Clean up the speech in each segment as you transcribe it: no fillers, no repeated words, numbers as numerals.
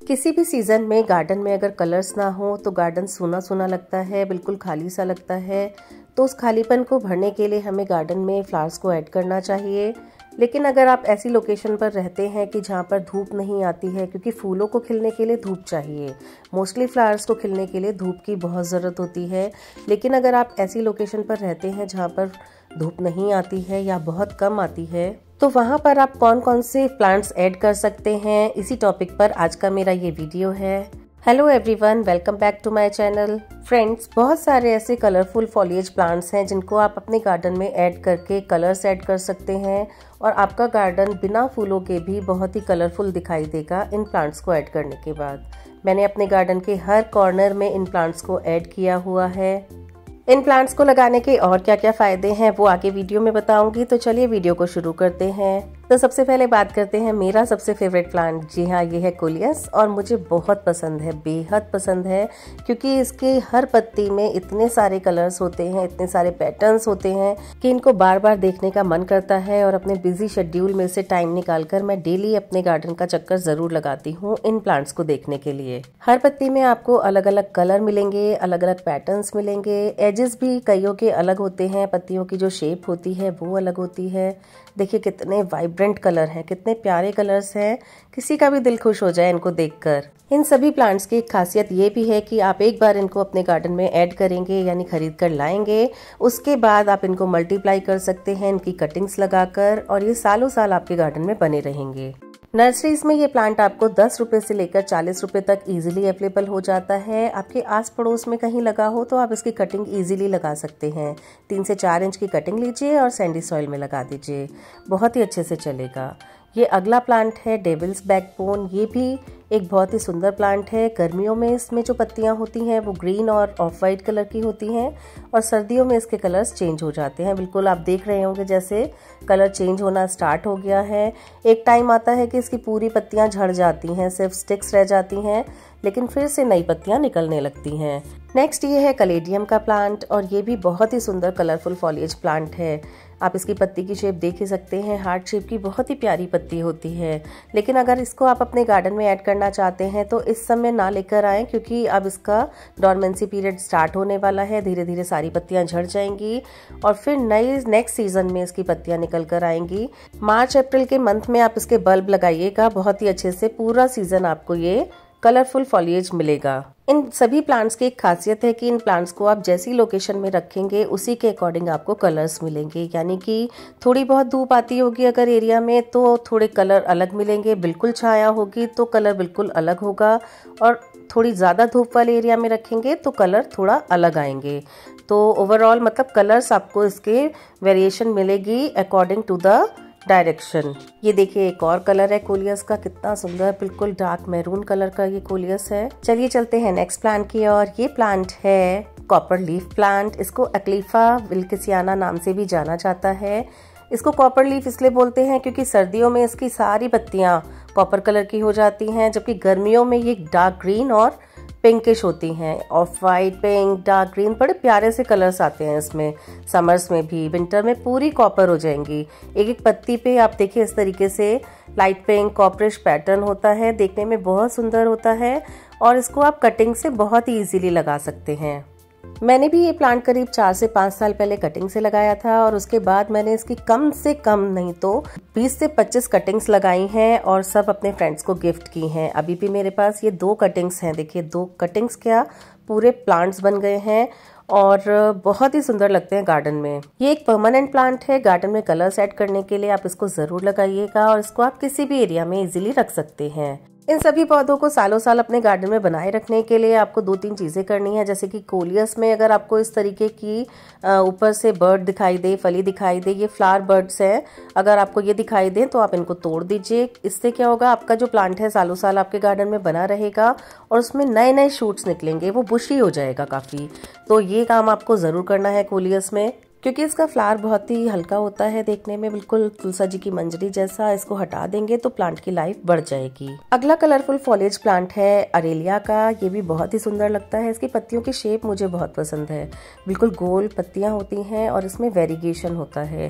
किसी भी सीज़न में गार्डन में अगर कलर्स ना हो तो गार्डन सूना सूना लगता है, बिल्कुल खाली सा लगता है। तो उस खालीपन को भरने के लिए हमें गार्डन में फ्लावर्स को ऐड करना चाहिए। लेकिन अगर आप ऐसी लोकेशन पर रहते हैं कि जहाँ पर धूप नहीं आती है, क्योंकि फूलों को खिलने के लिए धूप चाहिए, मोस्टली फ्लावर्स को खिलने के लिए धूप की बहुत ज़रूरत होती है। लेकिन अगर आप ऐसी लोकेशन पर रहते हैं जहाँ पर धूप नहीं आती है या बहुत कम आती है, तो वहाँ पर आप कौन कौन से प्लांट्स ऐड कर सकते हैं, इसी टॉपिक पर आज का मेरा ये वीडियो है। Hello everyone, welcome back to my channel. Friends, बहुत सारे ऐसे कलरफुल फॉलिएज प्लांट्स हैं जिनको आप अपने गार्डन में ऐड करके कलर्स ऐड कर सकते हैं और आपका गार्डन बिना फूलों के भी बहुत ही कलरफुल दिखाई देगा इन प्लांट्स को ऐड करने के बाद। मैंने अपने गार्डन के हर कॉर्नर में इन प्लांट्स को ऐड किया हुआ है। इन प्लांट्स को लगाने के और क्या क्या फायदे हैं वो आगे वीडियो में बताऊंगी, तो चलिए वीडियो को शुरू करते हैं। तो सबसे पहले बात करते हैं मेरा सबसे फेवरेट प्लांट। जी हाँ, ये है कोलियस और मुझे बहुत पसंद है, बेहद पसंद है, क्योंकि इसके हर पत्ती में इतने सारे कलर्स होते हैं, इतने सारे पैटर्न्स होते हैं कि इनको बार बार देखने का मन करता है। और अपने बिजी शेड्यूल में से टाइम निकालकर मैं डेली अपने गार्डन का चक्कर जरूर लगाती हूँ इन प्लांट्स को देखने के लिए। हर पत्ती में आपको अलग अलग कलर मिलेंगे, अलग अलग पैटर्न्स मिलेंगे। एजेस भी कईयों के अलग होते हैं, पत्तियों की जो शेप होती है वो अलग होती है। देखिए कितने वाइब्रेंट कलर हैं, कितने प्यारे कलर्स हैं, किसी का भी दिल खुश हो जाए इनको देखकर। इन सभी प्लांट्स की एक खासियत ये भी है कि आप एक बार इनको अपने गार्डन में ऐड करेंगे, यानी खरीद कर लाएंगे, उसके बाद आप इनको मल्टीप्लाई कर सकते हैं इनकी कटिंग्स लगाकर, और ये सालों साल आपके गार्डन में बने रहेंगे। नर्सरीज में ये प्लांट आपको 10 रुपए से लेकर 40 रुपए तक इजीली अवेलेबल हो जाता है। आपके आस पड़ोस में कहीं लगा हो तो आप इसकी कटिंग इजीली लगा सकते हैं। 3 से 4 इंच की कटिंग लीजिए और सैंडी सॉइल में लगा दीजिए, बहुत ही अच्छे से चलेगा। ये अगला प्लांट है डेविल्स बैकबोन। ये भी एक बहुत ही सुंदर प्लांट है। गर्मियों में इसमें जो पत्तियां होती हैं वो ग्रीन और ऑफ वाइट कलर की होती हैं और सर्दियों में इसके कलर्स चेंज हो जाते हैं। बिल्कुल आप देख रहे होंगे जैसे कलर चेंज होना स्टार्ट हो गया है। एक टाइम आता है कि इसकी पूरी पत्तियां झड़ जाती हैं, सिर्फ स्टिक्स रह जाती हैं, लेकिन फिर से नई पत्तियां निकलने लगती हैं। नेक्स्ट ये है कलेडियम का प्लांट और ये भी बहुत ही सुंदर कलरफुल फॉलिएज प्लांट है। आप इसकी पत्ती की शेप देख ही सकते हैं, हार्ट शेप की बहुत ही प्यारी पत्ती होती है। लेकिन अगर इसको आप अपने गार्डन में ऐड करना चाहते हैं तो इस समय ना लेकर आएं, क्योंकि अब इसका डॉर्मेंसी पीरियड स्टार्ट होने वाला है। धीरे धीरे सारी पत्तियां झड़ जाएंगी और फिर नई नेक्स्ट सीजन में इसकी पत्तियां निकल कर आएंगी। मार्च अप्रैल के मंथ में आप इसके बल्ब लगाइएगा, बहुत ही अच्छे से पूरा सीजन आपको ये कलरफुल फॉलिएज मिलेगा। इन सभी प्लांट्स की एक खासियत है कि इन प्लांट्स को आप जैसी लोकेशन में रखेंगे उसी के अकॉर्डिंग आपको कलर्स मिलेंगे। यानी कि थोड़ी बहुत धूप आती होगी अगर एरिया में तो थोड़े कलर अलग मिलेंगे, बिल्कुल छाया होगी तो कलर बिल्कुल अलग होगा, और थोड़ी ज़्यादा धूप वाले एरिया में रखेंगे तो कलर थोड़ा अलग आएंगे। तो ओवरऑल मतलब कलर्स आपको इसके वेरिएशन मिलेगी अकॉर्डिंग टू द डायरेक्शन। ये देखिए एक और कलर है कोलियस का, कितना सुंदर, बिल्कुल डार्क मैरून कलर का ये कोलियस है। चलिए चलते हैं नेक्स्ट प्लांट की और। ये प्लांट है कॉपर लीफ प्लांट। इसको अक्लीफा विल्किसियाना नाम से भी जाना जाता है। इसको कॉपर लीफ इसलिए बोलते हैं क्योंकि सर्दियों में इसकी सारी पत्तियां कॉपर कलर की हो जाती हैं, जबकि गर्मियों में ये डार्क ग्रीन और पिंकिश होती हैं। Off white, pink, dark green, बड़े प्यारे से कलर्स आते हैं इसमें। समर्स में भी, विंटर में पूरी कॉपर हो जाएंगी। एक एक पत्ती पे आप देखिए इस तरीके से लाइट पिंक कॉपरिश पैटर्न होता है, देखने में बहुत सुंदर होता है और इसको आप कटिंग से बहुत ही इजीली लगा सकते हैं। मैंने भी ये प्लांट करीब 4 से 5 साल पहले कटिंग से लगाया था और उसके बाद मैंने इसकी कम से कम नहीं तो 20 से 25 कटिंग्स लगाई हैं और सब अपने फ्रेंड्स को गिफ्ट की हैं। अभी भी मेरे पास ये 2 कटिंग्स हैं। देखिए 2 कटिंग्स क्या पूरे प्लांट्स बन गए हैं और बहुत ही सुंदर लगते हैं गार्डन में। ये एक परमानेंट प्लांट है। गार्डन में कलर्स ऐड करने के लिए आप इसको जरूर लगाइएगा और इसको आप किसी भी एरिया में इजीली रख सकते हैं। इन सभी पौधों को सालों साल अपने गार्डन में बनाए रखने के लिए आपको 2-3 चीजें करनी है। जैसे कि कोलियस में अगर आपको इस तरीके की ऊपर से बर्ड दिखाई दे, फली दिखाई दे, ये फ्लावर बर्ड्स हैं, अगर आपको ये दिखाई दे तो आप इनको तोड़ दीजिए। इससे क्या होगा, आपका जो प्लांट है सालों साल आपके गार्डन में बना रहेगा और उसमें नए नए शूट्स निकलेंगे, वो बुशी हो जाएगा काफी। तो ये काम आपको जरूर करना है कोलियस में, क्योंकि इसका फ्लावर बहुत ही हल्का होता है देखने में, बिल्कुल तुलसा जी की मंजरी जैसा। इसको हटा देंगे तो प्लांट की लाइफ बढ़ जाएगी। अगला कलरफुल फॉलिएज प्लांट है अरेलिया का। ये भी बहुत ही सुंदर लगता है। इसकी पत्तियों की शेप मुझे बहुत पसंद है, बिल्कुल गोल पत्तियां होती हैं और इसमें वेरिगेशन होता है।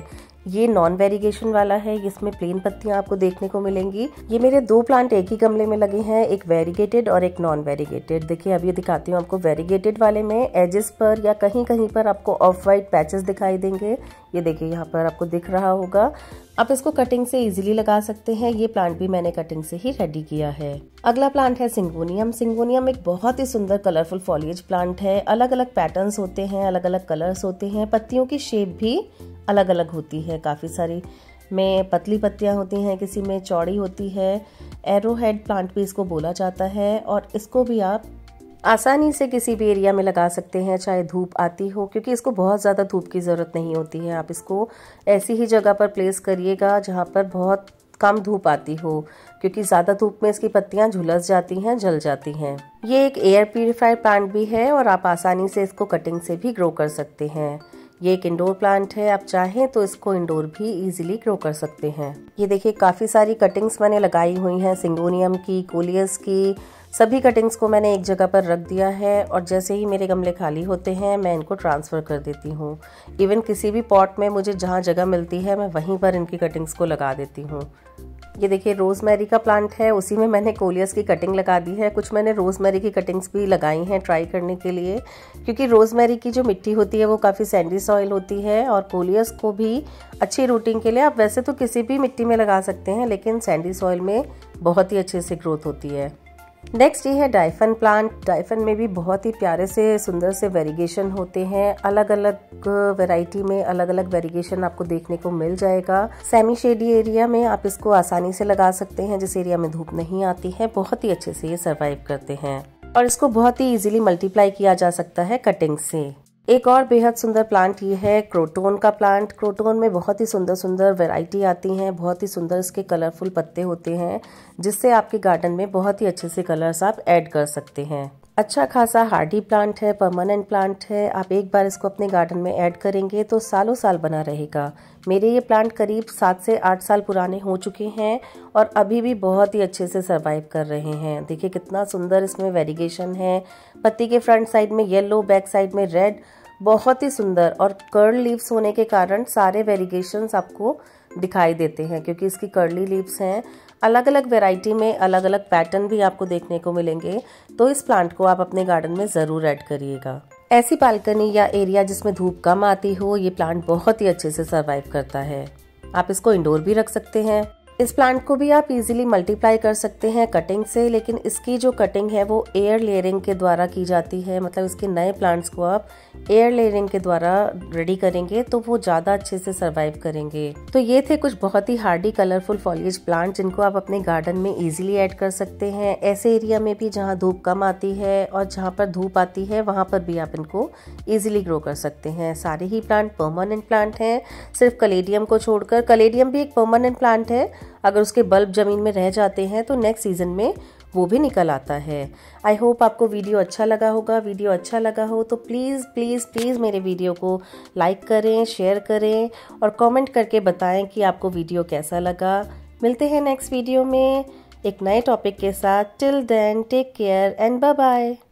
ये नॉन वेरिगेशन वाला है, इसमें प्लेन पत्तियां आपको देखने को मिलेंगी। ये मेरे 2 प्लांट एक ही गमले में लगे हैं, एक वेरिगेटेड और एक नॉन वेरिगेटेड। देखिए अभी दिखाती हूँ आपको। वेरिगेटेड वाले में एजेस पर या कहीं कहीं पर आपको ऑफ वाइट पैचेस दिखाई देंगे। ये देखिए यहाँ पर आपको दिख रहा होगा। आप इसको कटिंग से इजीली लगा सकते हैं। ये प्लांट भी मैंने कटिंग से ही रेडी किया है। अगला प्लांट है सिंगोनियम। सिंगोनियम एक बहुत ही सुंदर कलरफुल फॉलिएज प्लांट है। अलग अलग पैटर्न्स होते हैं, अलग अलग कलर्स होते हैं, पत्तियों की शेप भी अलग अलग होती है। काफी सारी में पतली पत्तियां होती हैं, किसी में चौड़ी होती है। एरो हेड प्लांट भी इसको बोला जाता है और इसको भी आप आसानी से किसी भी एरिया में लगा सकते हैं, चाहे धूप आती हो, क्योंकि इसको बहुत ज़्यादा धूप की ज़रूरत नहीं होती है। आप इसको ऐसी ही जगह पर प्लेस करिएगा जहाँ पर बहुत कम धूप आती हो, क्योंकि ज़्यादा धूप में इसकी पत्तियां झुलस जाती हैं, जल जाती हैं। ये एक एयर प्यूरिफायर प्लांट भी है और आप आसानी से इसको कटिंग से भी ग्रो कर सकते हैं। ये एक इंडोर प्लांट है, आप चाहें तो इसको इंडोर भी इजीली ग्रो कर सकते हैं। ये देखिए काफ़ी सारी कटिंग्स मैंने लगाई हुई हैं, सिंगोनियम की, कोलियस की। सभी कटिंग्स को मैंने एक जगह पर रख दिया है और जैसे ही मेरे गमले खाली होते हैं मैं इनको ट्रांसफ़र कर देती हूँ। इवन किसी भी पॉट में मुझे जहाँ जगह मिलती है मैं वहीं पर इनकी कटिंग्स को लगा देती हूँ। ये देखिए रोज़मेरी का प्लांट है, उसी में मैंने कोलियस की कटिंग लगा दी है। कुछ मैंने रोज़मेरी की कटिंग्स भी लगाई हैं ट्राई करने के लिए, क्योंकि रोज़मेरी की जो मिट्टी होती है वो काफ़ी सैंडी सॉइल होती है और कोलियस को भी अच्छी रूटिंग के लिए आप वैसे तो किसी भी मिट्टी में लगा सकते हैं, लेकिन सैंडी सॉइल में बहुत ही अच्छे से ग्रोथ होती है। नेक्स्ट ये है डाइफन प्लांट। डाइफन में भी बहुत ही प्यारे से सुंदर से वेरिगेशन होते हैं। अलग अलग वैरायटी में अलग अलग वेरिगेशन आपको देखने को मिल जाएगा। सेमी शेडी एरिया में आप इसको आसानी से लगा सकते हैं, जिस एरिया में धूप नहीं आती है। बहुत ही अच्छे से ये सर्वाइव करते हैं और इसको बहुत ही इजीली मल्टीप्लाई किया जा सकता है कटिंग से। एक और बेहद सुंदर प्लांट ये है क्रोटोन का प्लांट। क्रोटोन में बहुत ही सुंदर सुंदर वैरायटी आती हैं, बहुत ही सुंदर इसके कलरफुल पत्ते होते हैं, जिससे आपके गार्डन में बहुत ही अच्छे से कलर्स आप ऐड कर सकते हैं। अच्छा खासा हार्डी प्लांट है, परमानेंट प्लांट है। आप एक बार इसको अपने गार्डन में ऐड करेंगे तो सालों साल बना रहेगा। मेरे ये प्लांट करीब 7 से 8 साल पुराने हो चुके हैं और अभी भी बहुत ही अच्छे से सर्वाइव कर रहे हैं। देखिए कितना सुंदर इसमें वेरिगेशन है। पत्ती के फ्रंट साइड में येलो, बैक साइड में रेड, बहुत ही सुंदर। और कर्ल लीव्स होने के कारण सारे वेरिगेशंस आपको दिखाई देते हैं, क्योंकि इसकी कर्ली लीव्स हैं। अलग अलग वैरायटी में अलग अलग पैटर्न भी आपको देखने को मिलेंगे, तो इस प्लांट को आप अपने गार्डन में ज़रूर ऐड करिएगा। ऐसी बालकनी या एरिया जिसमें धूप कम आती हो, ये प्लांट बहुत ही अच्छे से सर्वाइव करता है। आप इसको इंडोर भी रख सकते हैं। इस प्लांट को भी आप इजीली मल्टीप्लाई कर सकते हैं कटिंग से, लेकिन इसकी जो कटिंग है वो एयर लेयरिंग के द्वारा की जाती है। मतलब इसके नए प्लांट्स को आप एयर लेयरिंग के द्वारा रेडी करेंगे तो वो ज़्यादा अच्छे से सर्वाइव करेंगे। तो ये थे कुछ बहुत ही हार्डी कलरफुल फॉलिएज प्लांट जिनको आप अपने गार्डन में इजीली ऐड कर सकते हैं। ऐसे एरिया में भी जहाँ धूप कम आती है और जहाँ पर धूप आती है वहाँ पर भी आप इनको ईजिली ग्रो कर सकते हैं। सारे ही प्लांट परमानेंट प्लांट हैं, सिर्फ कलेडियम को छोड़कर। कलेडियम भी एक परमानेंट प्लांट है, अगर उसके बल्ब जमीन में रह जाते हैं तो नेक्स्ट सीजन में वो भी निकल आता है। आई होप आपको वीडियो अच्छा लगा होगा। वीडियो अच्छा लगा हो तो प्लीज़ प्लीज़ प्लीज़ मेरे वीडियो को लाइक करें, शेयर करें और कमेंट करके बताएं कि आपको वीडियो कैसा लगा। मिलते हैं नेक्स्ट वीडियो में एक नए टॉपिक के साथ। Till then take care and bye bye.